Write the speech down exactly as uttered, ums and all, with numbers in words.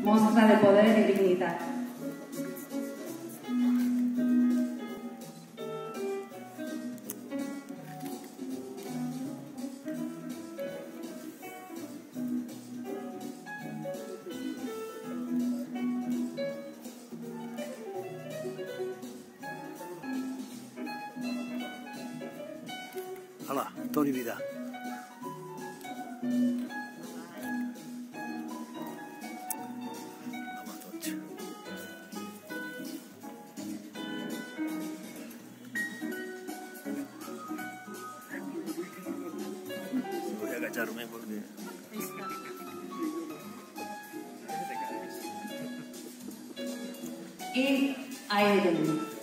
mostra de poder i dignitat. Hola, Toni Vidà. Home, tots. Voy a agacharme porque... Y aire.